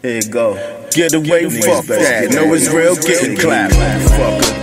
Here you go. Get away, fuck that. Know it's real, getting clapped. Fucker.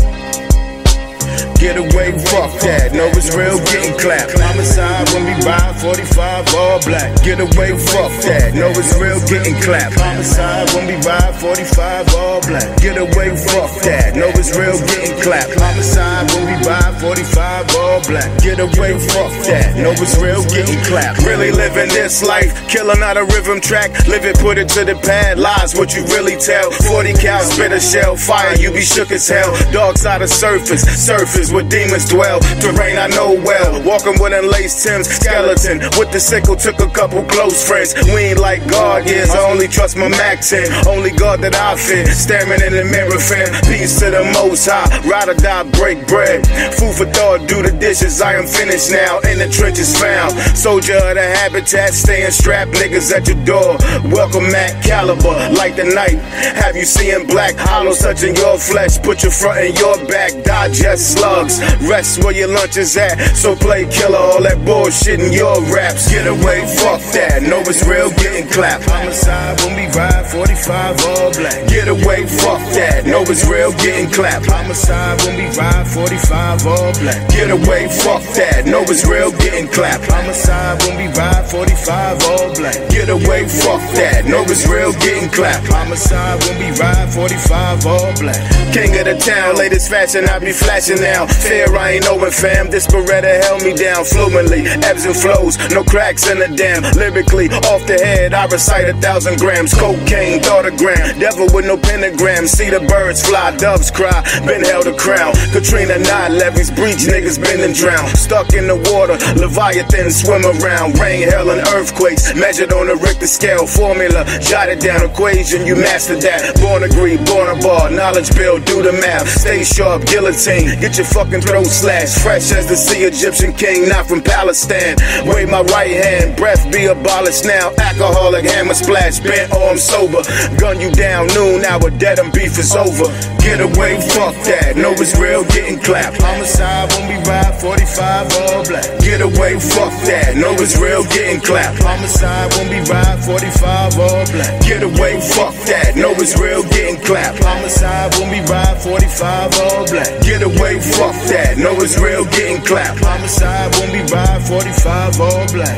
Get away, fuck that. Know it's real, getting clapped. Homicide when we ride 45 all black. Get away, fuck that. Know it's real, getting clapped. Homicide when we ride 45 all black. Get away, fuck that. Know it's real, getting clapped. Homicide when we ride 45 all black. Get away, fuck that. Know it's real, getting clapped. Really living this life, killing out a rhythm track. Live it, put it to the pad. Lies what you really tell. 40 cal, spit a shell. Fire, you be shook as hell. Dark side of surface where demons dwell. Terrain I know well. Walking with unlaced Timbs. Skeleton with the sickle. Took a couple close friends. We ain't like God is. I only trust my Mac 10. Only God that I fear. Staring in the mirror, fam. Peace to the Most High. Ride or die, break bread. Food for thought, do the dishes. I am finished now. In the trenches found. Soldier of the habitat. Staying strapped. Niggas at your door. Welcome at caliber. Like the night. Have you seen black? Hollows touching your flesh. Put your front and your back. Digest slugs. Rest where your lunch is at. So play killer, all that bullshit in your raps. Get away, fuck that. Know it's real, getting clapped. Homicide when we ride 45 all black. Get away, fuck that. Know it's real, getting clapped. Homicide when we ride 45 all black. Get away, fuck that. Know it's real, getting clapped. Homicide when we ride 45 all black. Get away, fuck that. Know it's real, getting clapped. Homicide when we ride 45 all black. King of the town, latest fashion, I be flashing now. Fear I ain't knowing, fam. This Beretta held me down fluently. Ebbs and flows, no cracks in the dam. Lyrically, off the head, I recite 1,000 grams. Cocaine, thought a gram. Devil with no pentagram. See the birds fly, doves cry. Been held a crown. Katrina, not levees, breach, niggas been and drown. Stuck in the water, Leviathan swim around. Rain, hell, and earthquakes. Measured on the Richter scale. Formula, jotted down equation, you mastered that. Born a greed, born a bar. Knowledge build, do the math. Stay sharp, guillotine. Get your fucking throat slashed. Fresh as the sea, Egyptian king, not from Palestine. Wave my right hand, breath be abolished now. Alcoholic, hammer splash, bent arm sober. Gun you down, noon hour, dead and beef is over. Get away, fuck that. Know it's real, getting clapped. Homicide when we ride 45 all black. Get away, fuck that. Know it's real, getting clapped. Homicide when we ride 45 all black. Get away, fuck that. Know it's real, getting clapped. Homicide when we ride 45 all black. Get away, fuck that. Know it's real, getting clapped. Homicide when we ride 45 all black.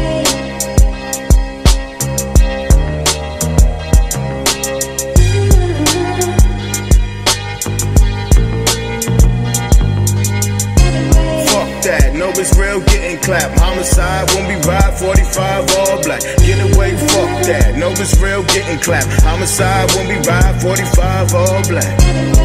Know it's real, getting clapped. Homicide when we ride 45 all black. Get away, fuck that. Know it's real, getting clapped. Homicide when we ride 45 all black.